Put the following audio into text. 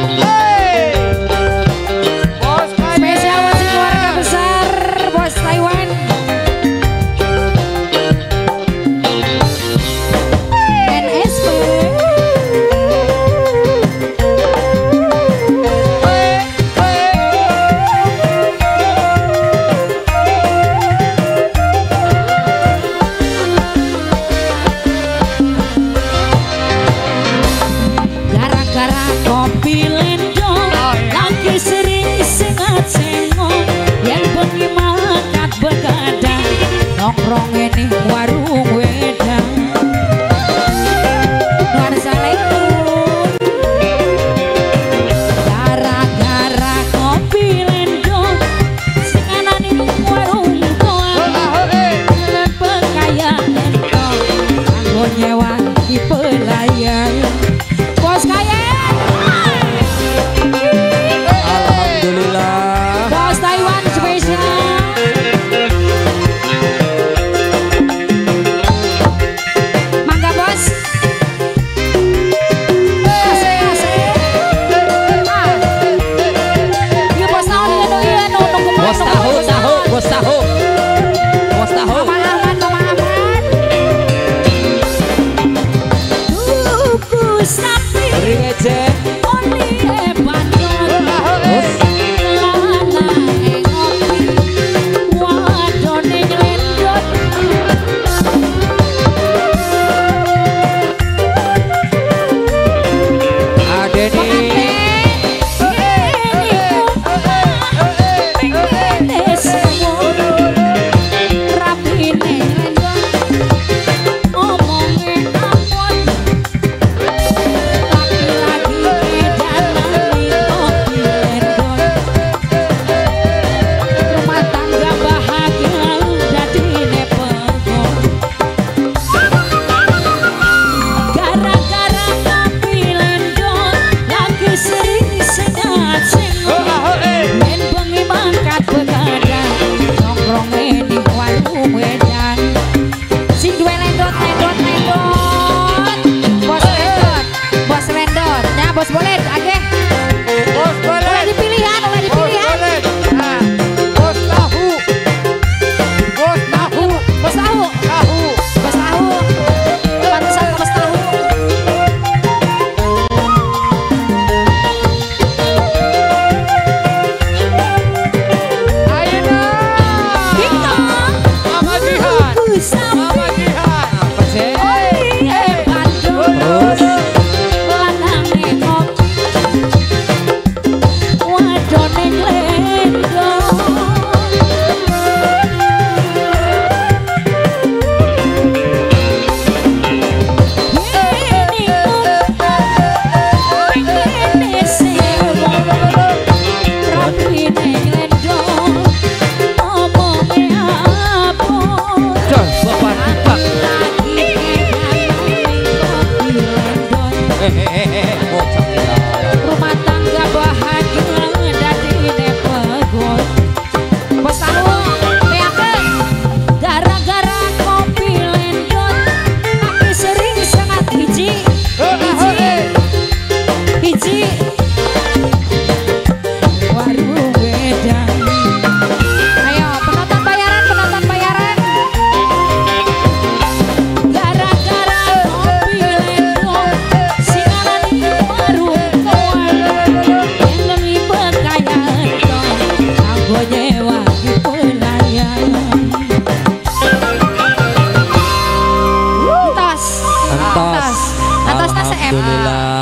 nongkrong ini warung wedang nuansa lekun gara-gara kopi lendong sing anani warung koan lan pekaya entong kanggo nyewa di pelayan bos kaya alhamdulillah bos Taiwan spesial. Bos tahu pemahaman tuku sapi ringece oli bandot lana ngopi wadone nglendot adeni bos boleh ageh bos boleh boleh dipilihan nah, bos tahu bos tahu bos tahu pantesan bos tahu ayeuna kita Mama Jihan Mama Jihan apa sih terus rumah tangga bahagia dari nepegol bos tahu beakeun gara-gara kopi lendot tapi sering sangat hiji warung wedang ayo penonton bayaran gara-gara kopi lendot singarani warung koan yang ribet kaya entong kanggo nyewa di pelayan tos tas CMA